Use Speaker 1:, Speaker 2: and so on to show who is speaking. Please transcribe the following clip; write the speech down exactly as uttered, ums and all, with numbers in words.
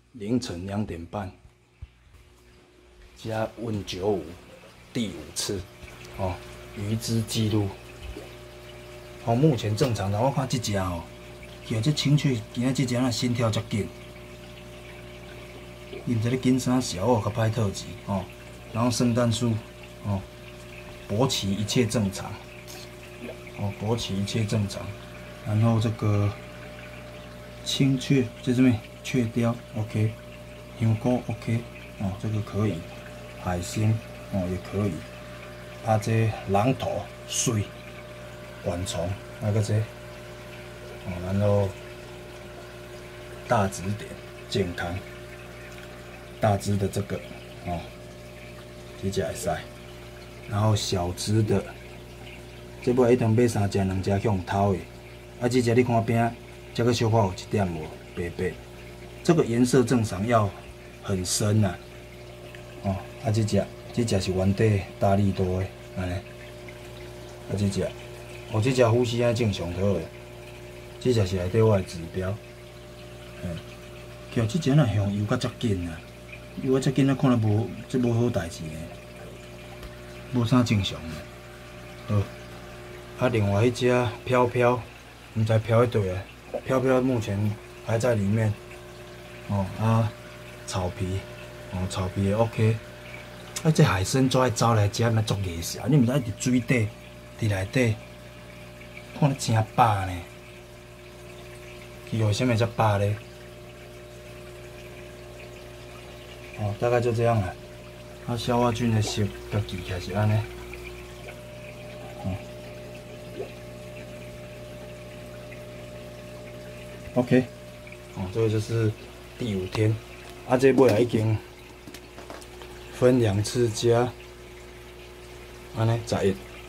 Speaker 1: 凌晨两点半，加温九五，第五次，哦，鱼只记录，哦，目前正常的。我看这只哦，叫这青雀，今仔这只啊心跳足紧，伊毋知咧紧啥小哦，较歹透钱哦。然后圣诞树，哦，勃起一切正常，哦，勃起一切正常。然后这个青雀在这边。 雀鲷 OK， 香菇 OK， 哦，这个可以，海星哦也可以，啊这榔头水，管虫那个这，哦，然后大指点健康，大只的这个哦，这只会使，然后小只的，这尾一通买三只两只向头的，啊这只你看边，这个小可有一点无白白。 这个颜色正常，要很深呐、啊。哦，啊，这只这只是原底大力多的，安尼。啊，这只，哦，这只呼吸安正常好诶。这只是内底我的指标。嗯，叫这只若向游甲遮紧啊，游啊遮紧啊，看来无这无好代志诶，无啥正常诶。好，啊，另外迄只飘飘，毋知飘去倒啊？飘飘目前还在里面。 哦啊，草皮，哦草皮也 OK。啊，这海参怎爱走来食，嘛足艺术。你毋知伫水底，伫内底，看得真饱呢。伊为什么遮饱咧？哦，大概就这样了。啊，消化菌的色要记起来是安尼。哦 ，OK。哦，这个就是。 第五天，啊，这尾也已经分两次加，安尼十一，